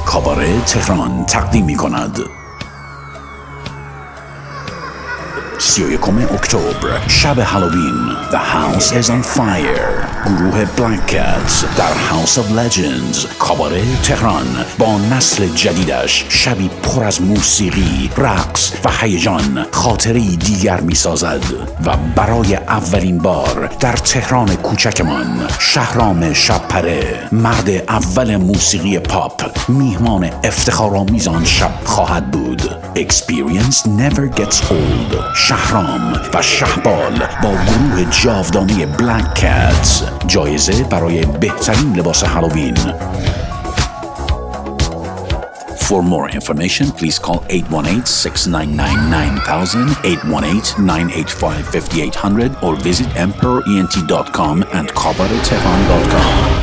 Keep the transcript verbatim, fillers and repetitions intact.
کاباره تهران تقدیم می کند. سی و یکم اکتبر شب هالووین. The house is on fire. گروه Black Cats در House of Legends کاباره تهران با نسل جدیدش شبی پر از موسیقی، رقص و هیجان خاطره‌ای دیگر می سازد و برای اولین بار در تهران کوچکمان شهرام شبپره، مرد اول موسیقی پاپ، میهمان افتخارآمیز آن شب خواهد بود. Experience never gets old. شهرام و شهبال با گروه جاودانه Black Cats. جایزه برای بهترین لباس هالووین. For more information, please call eight one eight, six nine nine, nine thousand, eight one eight, nine eight five, five eight zero zero or visit emperor ent dot com and kabare tehran dot com.